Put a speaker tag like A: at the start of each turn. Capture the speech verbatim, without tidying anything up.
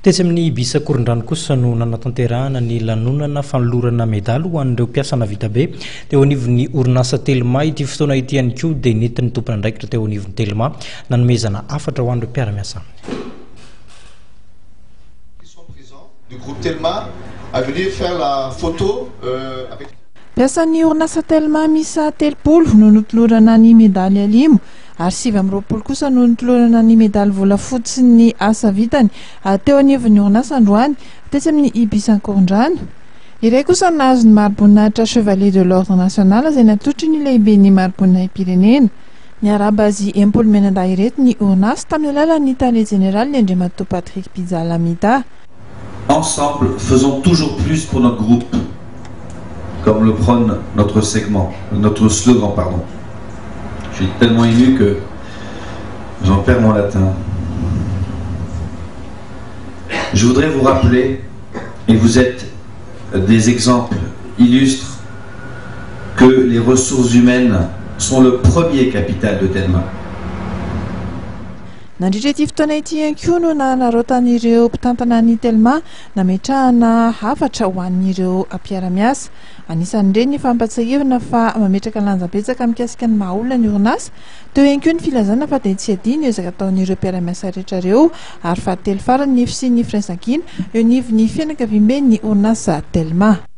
A: Tetsy amin'ny Ibisa Korondrano kosa no nanatanterahana ny lanonana fanolorana medaly ho an'ireo mpiasa navita be teo anivon'ny orinasa Telma ity fotoana ity ihany koa dia nentin'ny tompony andraikitra teo anivon'ny Telma nanomezana afatra ho an'ireo mpiara-miasa.
B: Du groupe Telma a venu faire la photo euh, avec
C: Piasan'ny orinasa Telma misa telopolo no notolorana ny medaly alimo ary sivy amby roapolo kosa no notolorana ny medaly volafotsy sy ny asa vitany teo anivon'ny orinasa androany tetsy amin'ny Ibisa Korondrano. Iray kosa nahazo ny mari-boninahitra Chevalier de l'Ordre National izay natolotry ny lehiben'ny mari-boninahim-pirenena. Niaraba azy Empolo Menandahy ireto ny orinasa tamin'ny alalan'ny tale général ny Andriamatoa Patrick Pizalamita.
D: Ensemble, faisons toujours plus pour notre groupe, comme le prône notre segment, notre slogan, pardon. Je suis tellement ému que j'en perds mon latin. Je voudrais vous rappeler, et vous êtes des exemples illustres, que les ressources humaines sont le premier capital de Telma.
C: Nandritra ity fotoana ity ihany koa no nanarotan'ireo mpitantana ny Telma nametrahana hafatra ho an'ireo mpiara-miasa. Anisan'ireny ny fampatsahivana fa mametraka lanjam-betsaka mikasika ny maha-olona ny orinasa, teo ihany koa ny filazana fa dia tsy adino ezaka ataon'ireo mpiara-miasa rehetra ireo ary fahatelo farany ny fisian'ny firaisan-kina eo anivon'ny fianakaviam-ben'ny orinasa Telma.